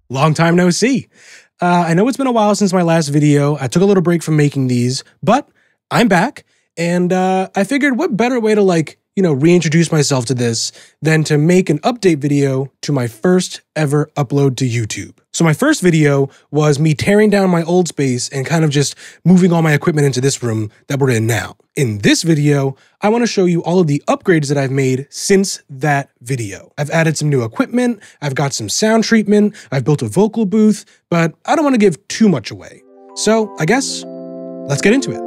Long time no see. I know it's been a while since my last video. I took a little break from making these, but I'm back, and I figured what better way to reintroduce myself to this than to make an update video to my first ever upload to YouTube. So my first video was me tearing down my old space and kind of just moving all my equipment into this room that we're in now. In this video, I want to show you all of the upgrades that I've made since that video. I've added some new equipment, I've got some sound treatment, I've built a vocal booth, but I don't want to give too much away. So I guess, let's get into it.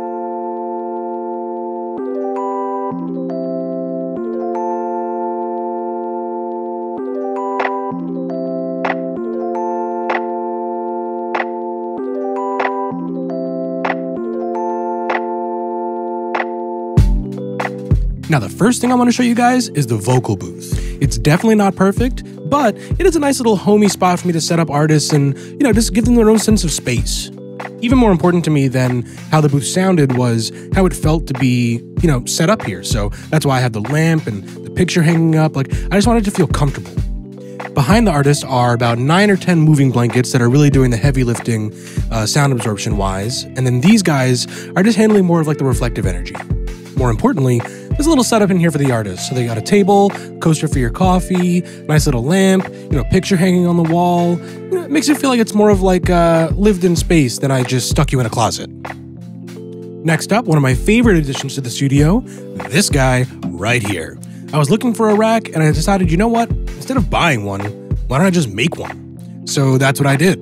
Now, the first thing I want to show you guys is the vocal booth. It's definitely not perfect, but it is a nice little homey spot for me to set up artists and, just give them their own sense of space. Even more important to me than how the booth sounded was how it felt to be, set up here. So that's why I have the lamp and the picture hanging up. I just wanted to feel comfortable. Behind the artist are about 9 or 10 moving blankets that are really doing the heavy lifting sound absorption wise. And then these guys are just handling more of the reflective energy. More importantly, there's a little setup in here for the artist. So they got a table, coaster for your coffee, nice little lamp, picture hanging on the wall. It makes it feel like it's more of lived in space than I just stuck you in a closet. Next up, one of my favorite additions to the studio, this guy right here. I was looking for a rack and I decided, you know what? Instead of buying one, why don't I just make one? So that's what I did.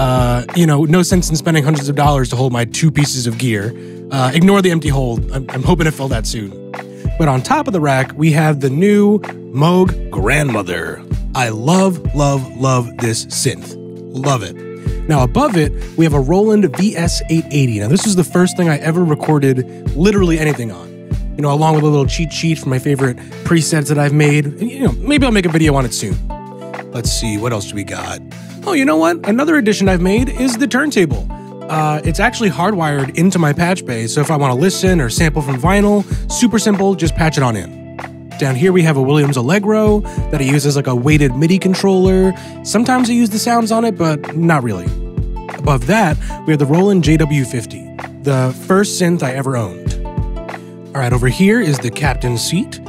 No sense in spending hundreds of dollars to hold my 2 pieces of gear. Ignore the empty hole. I'm hoping to fill that soon. But on top of the rack, we have the new Moog Grandmother. I love this synth. Love it. Now above it, we have a Roland VS880. Now this is the first thing I ever recorded literally anything on. Along with a little cheat sheet for my favorite presets that I've made. And, maybe I'll make a video on it soon. Let's see, what else do we got? Oh, you know what? Another addition I've made is the turntable. It's actually hardwired into my patch bay, so if I want to listen or sample from vinyl, super simple, just patch it on in. Down here we have a Williams Allegro that I use as a weighted MIDI controller. Sometimes I use the sounds on it, but not really. Above that, we have the Roland JW50, the first synth I ever owned. All right, over here is the captain's seat.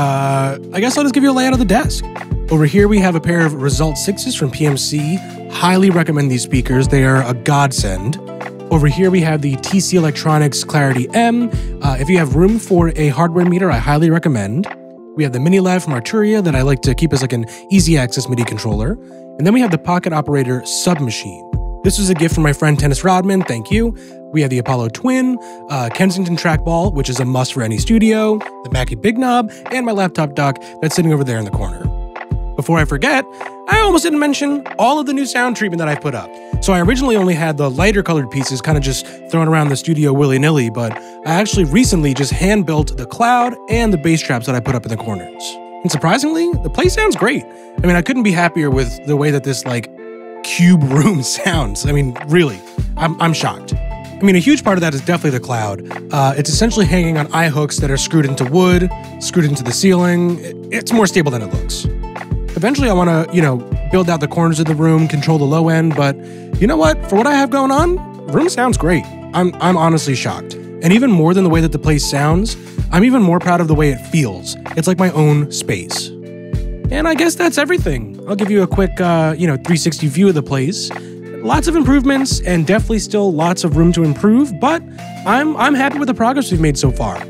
I guess I'll just give you a layout of the desk. Over here we have a pair of Result 6s from PMC. Highly recommend these speakers, they are a godsend. Over here we have the TC Electronics Clarity M. If you have room for a hardware meter, I highly recommend. We have the Mini Lav from Arturia that I like to keep as an easy access MIDI controller. And then we have the Pocket Operator Submachine. This was a gift from my friend Tennis Rodman, thank you. We have the Apollo Twin, Kensington Trackball, which is a must for any studio, the Mackie Big Knob, and my laptop dock that's sitting over there in the corner. Before I forget, I almost didn't mention all of the new sound treatment that I put up. So I originally only had the lighter colored pieces kind of just thrown around the studio willy-nilly, but I actually recently just hand-built the cloud and the bass traps that I put up in the corners. And surprisingly, the place sounds great. I couldn't be happier with the way that this cube room sounds. Really, I'm shocked. A huge part of that is definitely the cloud. It's essentially hanging on eye hooks that are screwed into wood, screwed into the ceiling. It's more stable than it looks. Eventually I want to, build out the corners of the room, control the low end, but you know what? For what I have going on, room sounds great. I'm honestly shocked. And even more than the way that the place sounds, I'm even more proud of the way it feels. It's like my own space. And I guess that's everything. I'll give you a quick, 360 view of the place. Lots of improvements and definitely still lots of room to improve, but I'm happy with the progress we've made so far.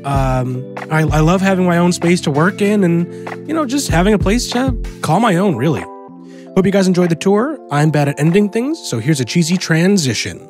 I love having my own space to work in and, just having a place to call my own, really. Hope you guys enjoyed the tour. I'm bad at ending things, so here's a cheesy transition.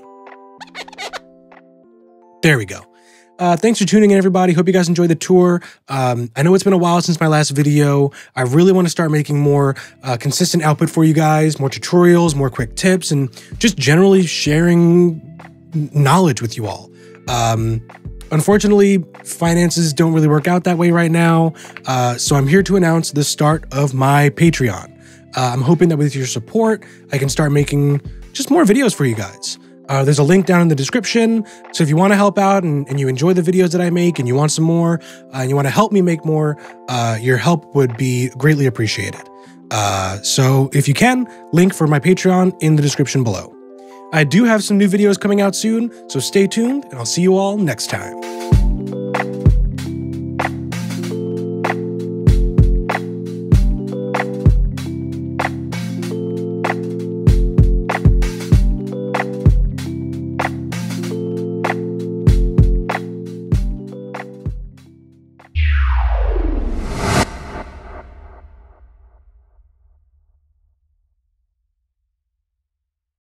There we go. Thanks for tuning in, everybody. Hope you guys enjoyed the tour. I know it's been a while since my last video. I really want to start making more consistent output for you guys, more tutorials, more quick tips, and just generally sharing knowledge with you all. Unfortunately, finances don't really work out that way right now, so I'm here to announce the start of my Patreon. I'm hoping that with your support, I can start making just more videos for you guys. There's a link down in the description, so if you want to help out and you enjoy the videos that I make and you want some more, and you want to help me make more, your help would be greatly appreciated. So if you can, link for my Patreon in the description below. I do have some new videos coming out soon, so stay tuned, and I'll see you all next time.